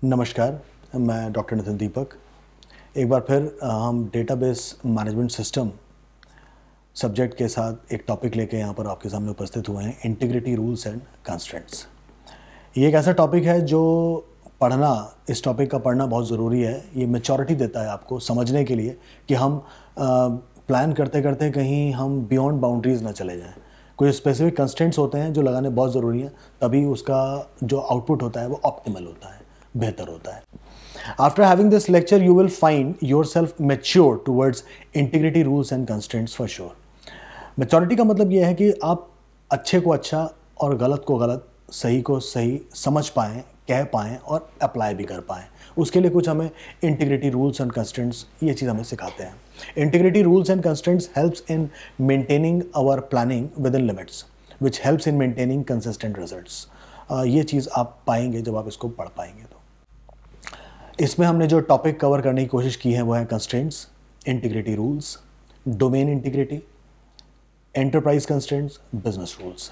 नमस्कार, मैं डॉक्टर नितिन दीपक। एक बार फिर हम डेटाबेस मैनेजमेंट सिस्टम सब्जेक्ट के साथ एक टॉपिक लेके यहाँ पर आपके सामने उपस्थित हुए हैं, इंटीग्रिटी रूल्स एंड कंस्ट्रेंट्स। ये एक ऐसा टॉपिक है जो इस टॉपिक का पढ़ना बहुत ज़रूरी है। ये मैच्योरिटी देता है आपको समझने के लिए कि हम प्लान करते करते कहीं हम बियॉन्ड बाउंड्रीज़ ना चले जाएँ। कुछ स्पेसिफिक कंस्ट्रेंट्स होते हैं जो लगाने बहुत ज़रूरी है, तभी उसका जो आउटपुट होता है वो ऑप्टिमल होता है, बेहतर होता है। After having this lecture, you will find yourself mature towards integrity rules and constraints for sure. Maturity का मतलब यह है कि आप अच्छे को अच्छा और गलत को गलत, सही को सही समझ पाएँ, कह पाएँ और अप्लाई भी कर पाएँ। उसके लिए कुछ हमें इंटीग्रिटी रूल्स एंड कंस्ट्रेंट्स ये चीज़ हमें सिखाते हैं। Integrity rules and constraints helps in maintaining our planning within limits which helps in maintaining consistent results. ये चीज़ आप पाएंगे जब आप इसको पढ़ पाएंगे। तो इसमें हमने जो टॉपिक कवर करने की कोशिश की है वो है constraints, integrity rules, domain integrity, enterprise constraints, business rules.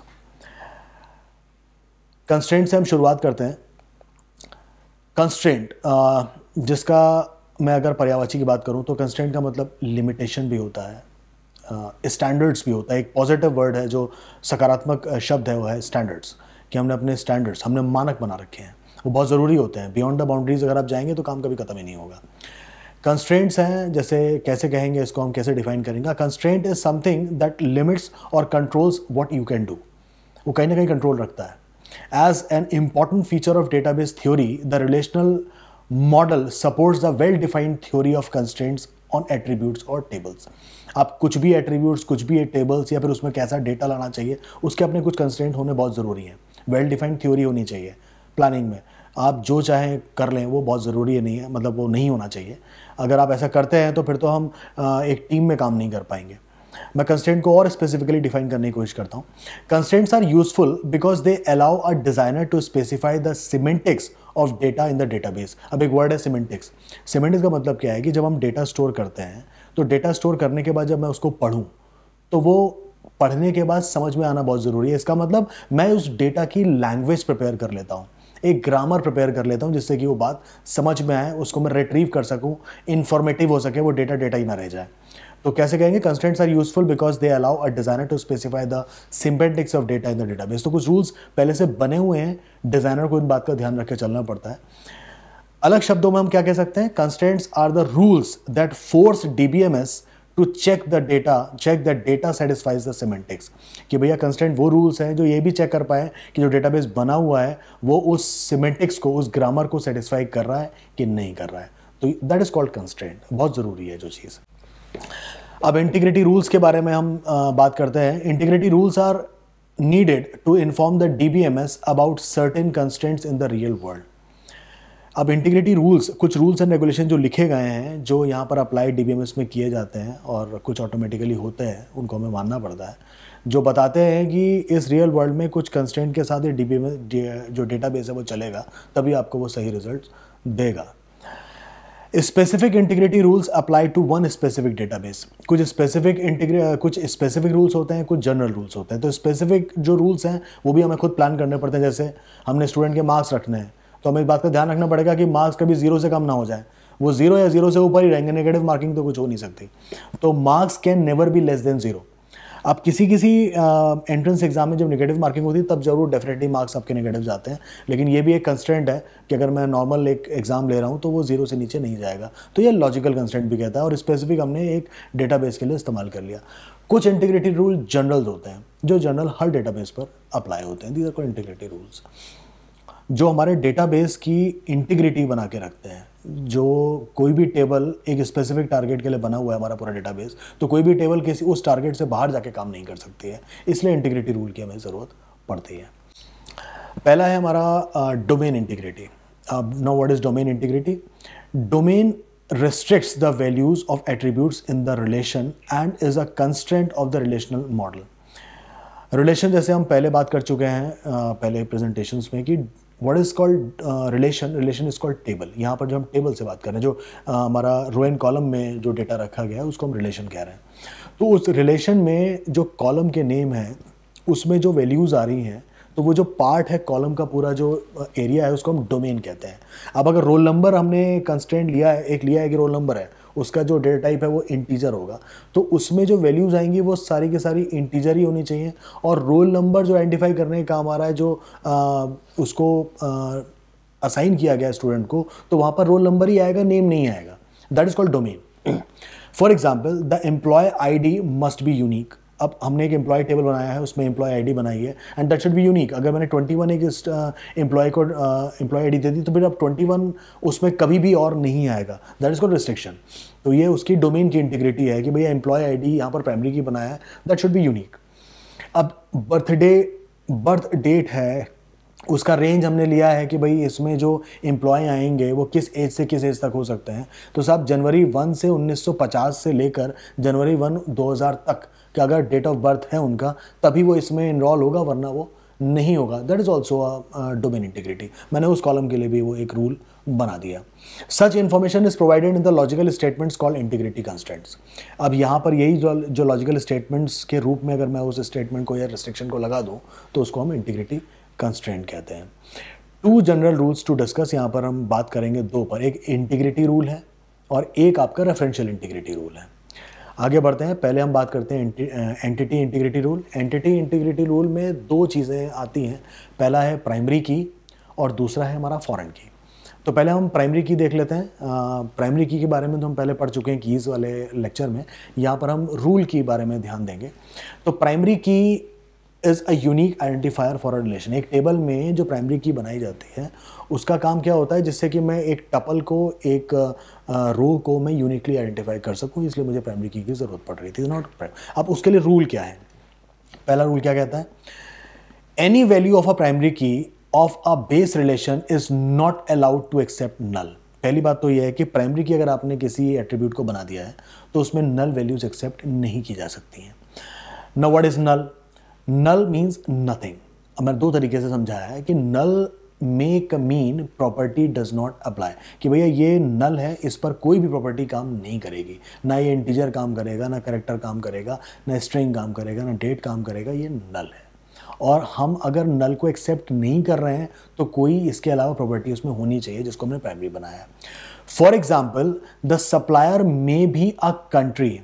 Constraint से हम शुरुआत करते हैं। कंस्ट्रेंट जिसका मैं अगर पर्यायवाची की बात करूं तो कंस्ट्रेंट का मतलब लिमिटेशन भी होता है, स्टैंडर्ड्स भी होता है। एक पॉजिटिव वर्ड है जो सकारात्मक शब्द है वो है स्टैंडर्ड्स, कि हमने अपने स्टैंडर्ड्स, हमने मानक बना रखे हैं, वो बहुत ज़रूरी होते हैं। बियॉन्ड द बाउंड्रीज अगर आप जाएंगे तो काम कभी खत्म ही नहीं होगा। कंस्ट्रेंट्स हैं, जैसे कैसे कहेंगे इसको, हम कैसे डिफाइन करेंगे। Constraint is something that limits और controls what you can do. वो कहीं ना कहीं कंट्रोल रखता है। As an important feature of database theory, the relational model supports the well defined theory of constraints on attributes और tables. आप कुछ भी एट्रीब्यूट्स, कुछ भी टेबल्स या फिर उसमें कैसा डेटा लाना चाहिए, उसके अपने कुछ कंस्ट्रेंट होने बहुत ज़रूरी हैं। वेल डिफाइंड थ्योरी होनी चाहिए प्लानिंग में। आप जो चाहें कर लें वो बहुत ज़रूरी नहीं है, मतलब वो नहीं होना चाहिए। अगर आप ऐसा करते हैं तो फिर तो हम एक टीम में काम नहीं कर पाएंगे। मैं कंस्ट्रेंट को और स्पेसिफिकली डिफाइन करने की कोशिश करता हूँ। Constraints are useful because they allow a designer to specify the semantics of data in the database. अब एक वर्ड है सिमेंटिक्स। सिमेंटिक्स का मतलब क्या है कि जब हम डेटा स्टोर करते हैं तो डेटा स्टोर करने के बाद जब मैं उसको पढ़ूँ तो वो पढ़ने के बाद समझ में आना बहुत ज़रूरी है। इसका मतलब मैं उस डेटा की लैंग्वेज प्रिपेयर कर लेता हूँ, एक ग्रामर प्रिपेयर कर लेता हूँ, जिससे कि वो बात समझ में आए, उसको मैं रिट्रीव कर सकूँ, इन्फॉर्मेटिव हो सके, वो डेटा ही ना रह जाए। तो कैसे कहेंगे? Constraints are useful because they allow a designer to specify the semantics of data in the database. तो कुछ रूल्स पहले से बने हुए हैं, डिजाइनर को इन बात का ध्यान रख के चलना पड़ता है। अलग शब्दों में हम क्या कह सकते हैं? Constraints are the rules that force DBMS to check the data satisfies the semantics. कि भैया कंस्ट्रेंट वो रूल्स हैं जो ये भी चेक कर पाए कि जो डेटाबेस बना हुआ है वो उस सिमेंटिक्स को, उस ग्रामर को सेटिस्फाई कर रहा है कि नहीं कर रहा है। तो दैट इज कॉल्ड कंस्ट्रेंट। बहुत ज़रूरी है जो चीज़। अब इंटीग्रिटी रूल्स के बारे में हम बात करते हैं। Integrity rules are needed to inform the DBMS about certain constraints in the real world. अब इंटीग्रिटी रूल्स, कुछ रूल्स एंड रेगुलेशन जो लिखे गए हैं, जो यहाँ पर अप्लाई डीबीएमएस में किए जाते हैं और कुछ ऑटोमेटिकली होते हैं, उनको हमें मानना पड़ता है, जो बताते हैं कि इस रियल वर्ल्ड में कुछ कंस्ट्रेंट के साथ ही डीबीएमएस जो डेटाबेस है वो चलेगा, तभी आपको वो सही रिजल्ट देगा। Specific integrity rules apply to one specific database. कुछ स्पेसिफिक रूल्स होते हैं, कुछ जनरल रूल्स होते हैं। तो स्पेसिफिक जो रूल्स हैं वो भी हमें खुद प्लान करने पड़ते हैं। जैसे हमने स्टूडेंट के मार्क्स रखने हैं तो हमें इस बात का ध्यान रखना पड़ेगा कि मार्क्स कभी 0 से कम ना हो जाए, वो 0 या 0 से ऊपर ही रहेंगे। नेगेटिव मार्किंग तो कुछ हो नहीं सकती। तो marks can never be less than 0। अब किसी एंट्रेंस एग्जाम में जब नेगेटिव मार्किंग होती है तब जरूर डेफिनेटली मार्क्स आपके नेगेटिव जाते हैं, लेकिन ये भी एक कंस्ट्रेंट है कि अगर मैं नॉर्मल एक एग्जाम ले रहा हूँ तो वो 0 से नीचे नहीं जाएगा। तो ये लॉजिकल कंस्ट्रेंट भी कहता है, और स्पेसिफिक हमने एक डेटाबेस के लिए इस्तेमाल कर लिया। कुछ इंटीग्रिटी रूल जनरल होते हैं, जो जनरल हर डेटाबेस पर अप्लाई होते हैं। These are called integrity rules, जो हमारे डेटाबेस की इंटीग्रिटी बना के रखते हैं। जो कोई भी टेबल एक स्पेसिफिक टारगेट के लिए बना हुआ है हमारा पूरा डेटाबेस, तो कोई भी टेबल किसी उस टारगेट से बाहर जाके काम नहीं कर सकती है, इसलिए इंटीग्रिटी रूल की हमें ज़रूरत पड़ती है। पहला है हमारा डोमेन इंटीग्रिटी। अब now what is domain integrity? Domain restricts the values of attributes in the relation and is a constraint of the relational model. Relation जैसे हम पहले बात कर चुके हैं पहले प्रेजेंटेशंस में कि what is called relation is called table. यहाँ पर जो हम टेबल से बात कर रहे हैं, जो हमारा रो एंड कॉलम में जो डेटा रखा गया है उसको हम रिलेशन कह रहे हैं। तो उस रिलेशन में जो कॉलम के नेम है उसमें जो वैल्यूज़ आ रही हैं, तो वो जो पार्ट है कॉलम का पूरा जो एरिया है उसको हम डोमेन कहते हैं। अब अगर रोल नंबर हमने कंस्ट्रेंट लिया है कि रोल नंबर है, उसका जो डेटा टाइप है वो इंटीजर होगा, तो उसमें जो वैल्यूज़ आएंगी वो सारी की सारी इंटीजर ही होनी चाहिए। और रोल नंबर जो आइडेंटिफाई करने का काम आ रहा है, जो उसको असाइन किया गया स्टूडेंट को, तो वहाँ पर रोल नंबर ही आएगा, नेम नहीं आएगा। That is called domain. For example, the employee ID must be unique. अब हमने एक एम्प्लॉय टेबल बनाया है, उसमें एम्प्लॉय ID बनाई है, and that should be unique. अगर मैंने 21 एक एम्प्लॉय को एम्प्लॉय ID दे दी, तो फिर अब 21 उसमें कभी भी और नहीं आएगा। That is called restriction. तो ये उसकी डोमेन की इंटीग्रिटी है कि भैया एम्प्लॉय ID यहाँ पर प्राइमरी की बनाया है, दैट शुड बी यूनिक। अब बर्थ डेट है, उसका रेंज हमने लिया है कि भाई इसमें जो एम्प्लॉय आएंगे वो किस एज से किस एज तक हो सकते हैं। तो साहब जनवरी 1 से 1950 से लेकर जनवरी 1 2000 तक का अगर डेट ऑफ बर्थ है उनका, तभी वो इसमें इनरोल होगा, वरना वो नहीं होगा। That is also domain integrity. मैंने उस कॉलम के लिए भी वो एक रूल बना दिया। Such information is provided in the logical statements called integrity constraints. अब यहाँ पर यही जो लॉजिकल स्टेटमेंट्स के रूप में अगर मैं उस स्टेटमेंट को या रिस्ट्रिक्शन को लगा दूँ, तो उसको हम इंटीग्रिटी कंस्ट्रेंट कहते हैं। 2 जनरल रूल्स टू डिस्कस, यहाँ पर हम बात करेंगे 2 पर। एक इंटीग्रिटी रूल है और एक आपका रेफरेंशियल इंटीग्रिटी रूल है। आगे बढ़ते हैं। पहले हम बात करते हैं entity integrity rule. Entity integrity rule में 2 चीज़ें आती हैं। पहला है प्राइमरी की और दूसरा है हमारा फॉरेन की। तो पहले हम प्राइमरी की देख लेते हैं। प्राइमरी की के बारे में तो हम पहले पढ़ चुके हैं कीज़ वाले लेक्चर में। यहाँ पर हम रूल की बारे में ध्यान देंगे। तो primary key is a unique identifier for a relation. एक टेबल में जो प्राइमरी की बनाई जाती है, उसका काम क्या होता है, जिससे कि मैं एक टपल को, एक रो को मैं यूनिकली आइडेंटिफाई कर सकूं, इसलिए मुझे प्राइमरी की ज़रूरत पड़ रही थी। नॉट अब उसके लिए रूल क्या है? पहला रूल क्या कहता है? Any value of a primary key of a base relation is not allowed to accept null. पहली बात तो यह है कि प्राइमरी की अगर आपने किसी एट्रीब्यूट को बना दिया है, तो उसमें नल वैल्यूज एक्सेप्ट नहीं की जा सकती हैं। Now what is null? Null means nothing. अब मैंने 2 तरीके से समझाया है कि null make mean property does not apply, कि भैया ये नल है, इस पर कोई भी प्रॉपर्टी काम नहीं करेगी। ना ये इंटीजर काम करेगा, ना कैरेक्टर काम करेगा, ना स्ट्रिंग काम करेगा, ना डेट काम करेगा, ये नल है। और हम अगर नल को एक्सेप्ट नहीं कर रहे हैं, तो कोई इसके अलावा प्रॉपर्टी उसमें होनी चाहिए जिसको हमने प्राइमरी बनाया। For example, the supplier may be a country.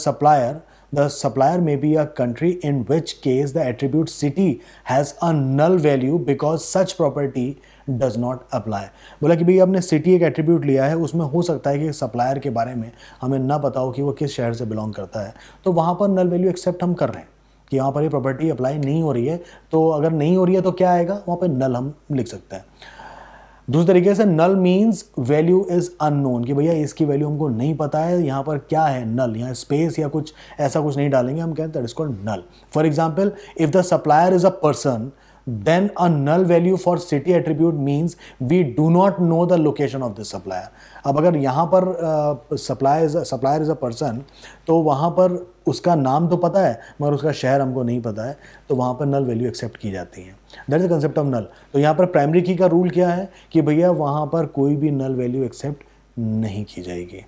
The supplier may be a country, in which case the attribute city has a null value because such property does not apply। बोला कि भाई आपने city एक attribute लिया है, उसमें हो सकता है कि सप्लायर के बारे में हमें ना पता हो कि वो किस शहर से बिलोंग करता है, तो वहाँ पर नल वैल्यू एक्सेप्ट हम कर रहे हैं कि यहाँ पर ये प्रॉपर्टी अप्लाई नहीं हो रही है। तो अगर नहीं हो रही है तो क्या आएगा, वहाँ पर नल हम लिख सकते हैं। दूसरे तरीके से null means value is unknown, कि भैया इसकी वैल्यू हमको नहीं पता है, यहाँ पर क्या है नल, यहाँ स्पेस या कुछ ऐसा कुछ नहीं डालेंगे, हम कहते हैं that is called null. For example, if the supplier is a person, then a null value for city attribute means we do not know the location of this supplier। अब अगर यहाँ पर supplier is a person, तो वहाँ पर उसका नाम तो पता है मगर उसका शहर हमको नहीं पता है, तो वहाँ पर नल वैल्यू एक्सेप्ट की जाती है। That is the concept of null. तो यहाँ पर प्राइमरी की का रूल क्या है कि भैया वहाँ पर कोई भी नल वैल्यू एक्सेप्ट नहीं की जाएगी।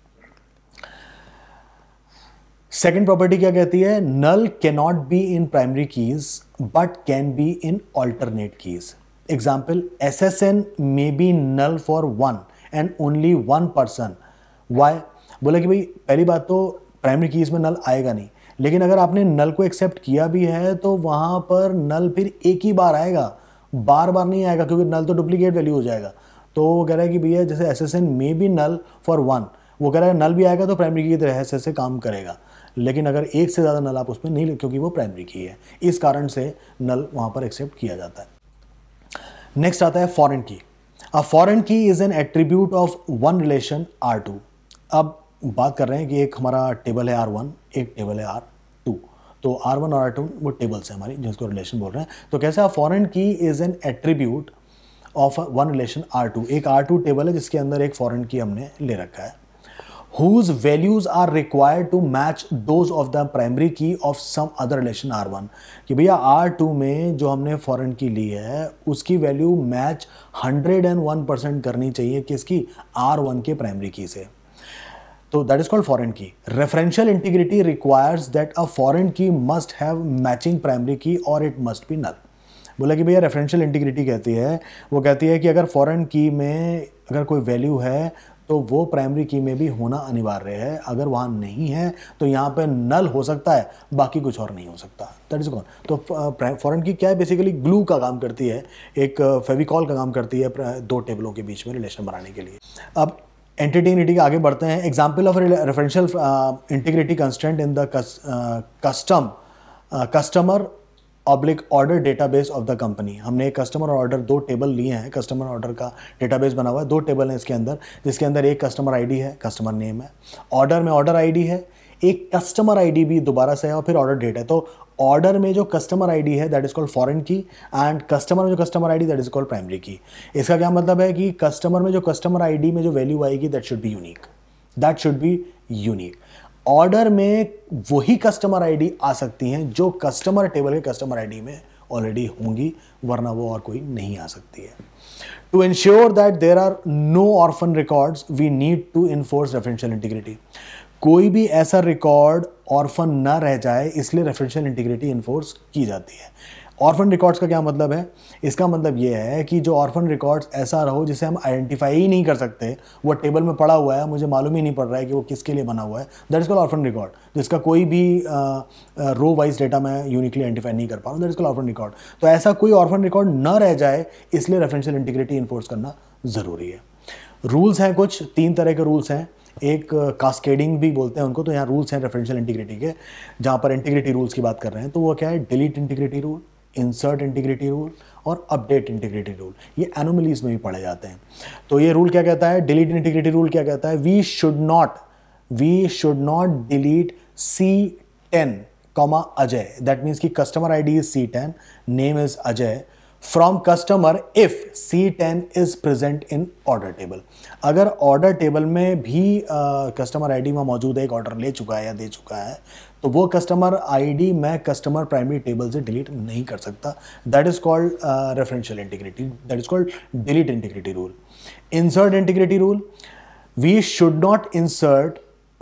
सेकेंड प्रॉपर्टी क्या कहती है? Null can not be in primary keys but can be in alternate keys. Example, SSN may be null for 1 and only 1 person. Why? बोला कि भाई पहली बात तो प्राइमरी कीज में नल आएगा नहीं, लेकिन अगर आपने नल को एक्सेप्ट किया भी है तो वहां पर नल फिर एक ही बार आएगा, बार बार नहीं आएगा, क्योंकि नल तो डुप्लीकेट वैल्यू हो जाएगा। तो वो कह रहा है कि भैया जैसे SSN may be null for 1, वो कह रहा है नल भी आएगा तो प्राइमरी की की तरह से काम करेगा, लेकिन अगर एक से ज़्यादा नल आप उसमें नहीं, क्योंकि वो प्राइमरी की है, इस कारण से नल वहाँ पर एक्सेप्ट किया जाता है। नेक्स्ट आता है foreign key. A foreign key is an attribute of one relation R2। अब बात कर रहे हैं कि एक हमारा टेबल है R1, एक टेबल है R2, तो R1 और R2 वो टेबल्स है हमारी जिसको रिलेशन बोल रहे हैं। तो कैसे? A foreign key is an attribute of one relation R2। एक R2 टेबल है जिसके अंदर एक फॉरेन की हमने ले रखा है। whose values are required to match those of the primary key of some other relation R1। कि भैया R2 में जो हमने फॉरेन की ली है उसकी वैल्यू मैच 101% करनी चाहिए किसकी? R1 के प्राइमरी की से। तो that is called foreign key. Referential integrity requires that a foreign key must have matching primary key और इट मस्ट बी नल। बोला कि भैया रेफरेंशियल इंटीग्रिटी कहती है, वो कहती है कि अगर फॉरेन की में अगर कोई वैल्यू है तो वो प्राइमरी की में भी होना अनिवार्य है, अगर वहाँ नहीं है तो यहाँ पे नल हो सकता है, बाकी कुछ और नहीं हो सकता। दैट इज कौन। तो फॉरेन की क्या है, बेसिकली ग्लू का काम करती है, एक फेविकॉल का काम करती है दो टेबलों के बीच में रिलेशन बनाने के लिए। अब एंटिटी के आगे बढ़ते हैं। Example of referential integrity constraint in the customer oblique order database of the company. हमने एक कस्टमर ऑर्डर, दो टेबल लिए हैं, कस्टमर ऑर्डर का डेटाबेस बना हुआ है, दो टेबल हैं इसके अंदर, जिसके अंदर एक कस्टमर आईडी है, कस्टमर नेम है, ऑर्डर में ऑर्डर आईडी है, एक कस्टमर आईडी भी दोबारा से है और फिर ऑर्डर डेट है। तो ऑर्डर में जो कस्टमर आईडी है that is called foreign key, and customer में जो customer ID that is called primary key. इसका क्या मतलब है कि कस्टमर में जो कस्टमर आईडी में जो वैल्यू आएगी that should be unique, that should be unique. Order में वही कस्टमर आईडी आ सकती हैं जो कस्टमर टेबल के कस्टमर आईडी में ऑलरेडी होंगी, वरना वो और कोई नहीं आ सकती है। To ensure that there are no orphan records we need to enforce referential integrity. कोई भी ऐसा रिकॉर्ड ऑर्फन ना रह जाए, इसलिए रेफरेंशियल इंटीग्रिटी इन्फोर्स की जाती है। ऑर्फन रिकॉर्ड्स का क्या मतलब है? इसका मतलब ये है कि जो ऑर्फन रिकॉर्ड्स ऐसा रहो जिसे हम आइडेंटिफाई ही नहीं कर सकते, वो टेबल में पड़ा हुआ है, मुझे मालूम ही नहीं पड़ रहा है कि वो किसके लिए बना हुआ है, that is called orphan record. जिसका कोई भी रो वाइज डेटा मैं यूनिकली आइडेंटिफाई नहीं कर पा रहा हूँ, that is called orphan record. तो ऐसा कोई ऑर्फन रिकॉर्ड ना रह जाए, इसलिए रेफरेंशियल इंटीग्रिटी इन्फोर्स करना ज़रूरी है। रूल्स हैं कुछ, 3 तरह के रूल्स हैं। एक कास्केडिंग भी बोलते हैं उनको। तो यहाँ रूल्स हैं रेफरेंशियल इंटीग्रिटी के, जहाँ पर इंटीग्रिटी रूल्स की बात कर रहे हैं। तो वो क्या है? Delete integrity rule, insert integrity rule और अपडेट इंटीग्रिटी रूल। ये एनोमलीज में भी पढ़े जाते हैं। तो ये रूल क्या कहता है? डिलीट इंटीग्रिटी रूल क्या कहता है? We should not delete C10, Ajay. That means कि customer ID is C10, name is Ajay, from customer if C10 is present in order table. अगर ऑर्डर टेबल में भी कस्टमर आईडी में मौजूद है, एक ऑर्डर ले चुका है या दे चुका है, तो वो कस्टमर आईडी मैं कस्टमर प्राइमरी टेबल से डिलीट नहीं कर सकता। That is called referential integrity, that is called delete integrity rule. Insert integrity rule, we should not insert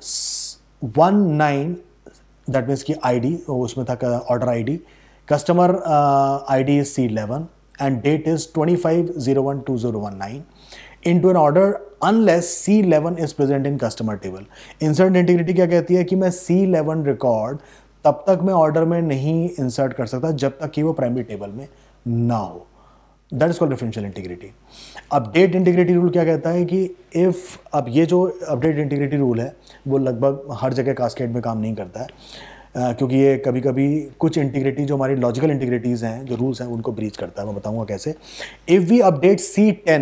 19, that means की आईडी, उसमें था order ID, customer ID is C11 and date is 25/01/2019 into an order unless C11 is present in customer table। Insert integrity क्या कहती है कि मैं C11 record तब तक मैं ऑर्डर में नहीं इंसर्ट कर सकता जब तक कि वो प्राइमरी टेबल में ना हो। That is called referential integrity. Update integrity rule क्या कहता है कि इफ़, अब ये जो अपडेट इंटीग्रिटी रूल है वो लगभग हर जगह कास्केड में काम नहीं करता है, क्योंकि ये कभी कभी कुछ इंटीग्रिटी जो हमारी लॉजिकल इंटीग्रिटीज़ हैं, जो रूल्स हैं, उनको ब्रीच करता है। मैं बताऊंगा कैसे। If we update C10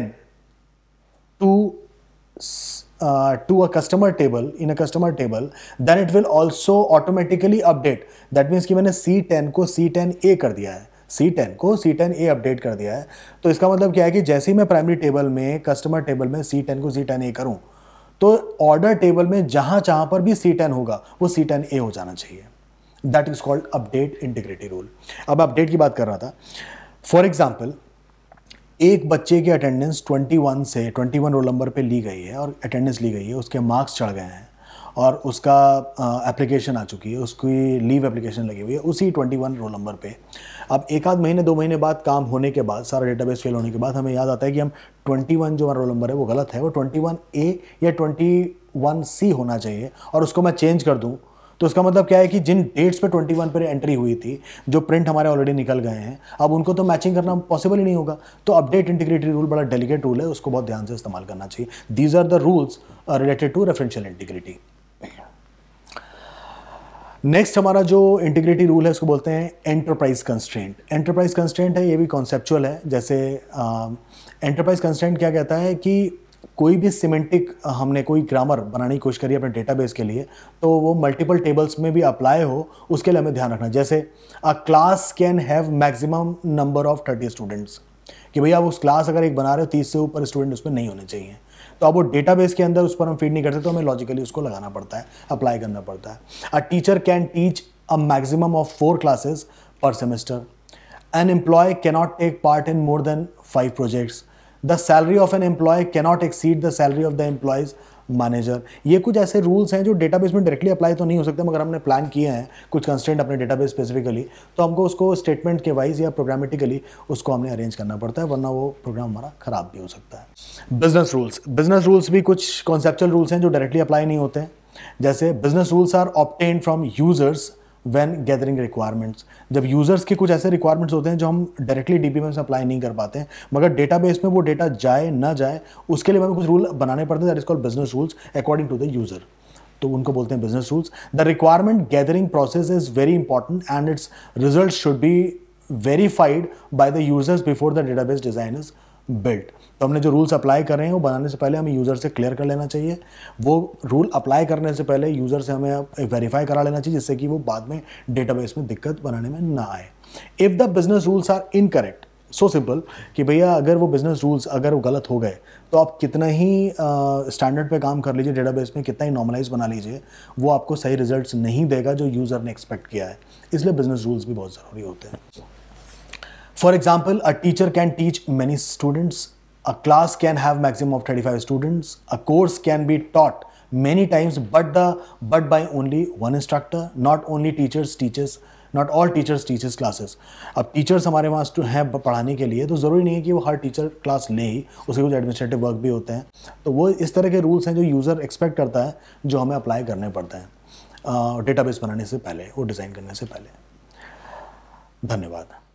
to a customer table, in a customer table, then it will also automatically update। That means कि मैंने C10 को C10A कर दिया है, C10 को C10A अपडेट कर दिया है। तो इसका मतलब क्या है कि जैसे ही मैं प्राइमरी टेबल में, कस्टमर टेबल में C10 को C10A करूं, तो ऑर्डर टेबल में जहां जहां पर भी C10 होगा वो C10A हो जाना चाहिए। That is called update integrity rule. Update अपडेट की बात कर रहा था। फॉर एग्जाम्पल, एक बच्चे की अटेंडेंस 21 रोल नंबर पे ली गई है और अटेंडेंस ली गई है, उसके मार्क्स चढ़ गए हैं और उसका एप्लीकेशन आ चुकी है, उसकी लीव एप्लीकेशन लगी हुई है उसी 21 रोल नंबर पे। अब एक आध महीने 2 महीने बाद काम होने के बाद, सारा डेटाबेस फिल होने के बाद हमें याद आता है कि हम 21 जो हमारा रोल नंबर है वो गलत है, वो 21A या 21C होना चाहिए, और उसको मैं चेंज कर दूँ। तो उसका मतलब क्या है कि जिन डेट्स पे 21 पर एंट्री हुई थी, जो प्रिंट हमारे ऑलरेडी निकल गए हैं, अब उनको तो मैचिंग करना पॉसिबल ही नहीं होगा। तो अपडेट इंटीग्रिटी रूल बड़ा डेलिकेट रूल है, उसको बहुत ध्यान से इस्तेमाल करना चाहिए। These are the rules related to referential integrity. Next हमारा जो इंटीग्रिटी रूल है उसको बोलते हैं एंटरप्राइज कंस्ट्रेंट। एंटरप्राइज कंस्ट्रेंट है, ये भी कॉन्सेप्चुअल है। जैसे एंटरप्राइज कंस्ट्रेंट क्या कहता है कि कोई भी सिमेंटिक, हमने कोई ग्रामर बनाने की कोशिश करी अपने डेटाबेस के लिए, तो वो मल्टीपल टेबल्स में भी अप्लाई हो, उसके लिए हमें ध्यान रखना। जैसे a class can have maximum number of 30 students, कि भैया आप उस क्लास अगर एक बना रहे हो 30 से ऊपर स्टूडेंट उसमें नहीं होने चाहिए। तो अब वो डेटाबेस के अंदर उस पर हम फीड नहीं करते, तो हमें लॉजिकली उसको लगाना पड़ता है, अप्लाई करना पड़ता है। A teacher can teach a maximum of 4 classes per semester. An employee cannot take part in more than 5 projects. The salary of an employee cannot exceed the salary of the employees manager, ये कुछ ऐसे rules हैं जो database में directly apply तो नहीं हो सकते, मगर हमने प्लान किए हैं कुछ कंस्ट्रेंट अपने डेटाबेस स्पेसिफिकली, तो हमको उसको स्टेटमेंट के वाइज या प्रोग्रामेटिकली उसको हमने अरेंज करना पड़ता है, वरना वो प्रोग्राम हमारा खराब भी हो सकता है। बिजनेस रूल्स भी कुछ कॉन्सेप्चुअल रूल्स हैं जो डायरेक्टली अप्लाई नहीं होते हैं। जैसे business rules are obtained from users when gathering requirements. जब यूजर्स के कुछ ऐसे रिक्वायरमेंट्स होते हैं जो हम डायरेक्टली डीबीएमएस में अप्लाई नहीं कर पाते हैं, मगर डेटाबेस में वो डेटा जाए ना जाए उसके लिए हमें कुछ रूल बनाने पड़ते हैं, that is called business rules according to the user, तो उनको बोलते हैं business rules. The requirement gathering process is very important and its result should be verified by the users before the database design is built. तो हमने जो rules apply कर रहे हैं वो बनाने से पहले हमें यूज़र से क्लियर कर लेना चाहिए, वो रूल अप्लाई करने से पहले यूज़र से हमें वेरीफाई करा लेना चाहिए, जिससे कि वो बाद में डेटाबेस में दिक्कत बनाने में ना आए। If the business rules are incorrect, so simple कि भैया अगर वो बिजनेस रूल्स अगर वो गलत हो गए तो आप कितना ही स्टैंडर्ड पे काम कर लीजिए डेटाबेस में, कितना ही नॉर्मलाइज बना लीजिए, वो आपको सही रिजल्ट्स नहीं देगा जो यूज़र ने एक्सपेक्ट किया है। इसलिए बिजनेस रूल्स भी बहुत ज़रूरी होते हैं। For example, a teacher can teach many students, a class can have maximum of 35 students, a course can be taught many times but by only one instructor, not all teachers teaches classes। अब teachers हमारे वहाँ हैं पढ़ाने के लिए, तो ज़रूरी नहीं है कि वो हर टीचर क्लास ले ही, उसके कुछ एडमिनिस्ट्रेटिव वर्क भी होते हैं। तो वो इस तरह के रूल्स हैं जो यूज़र एक्सपेक्ट करता है, जो हमें अप्लाई करने पड़ते हैं डेटाबेस बनाने से पहले, वो डिज़ाइन करने से पहले। धन्यवाद।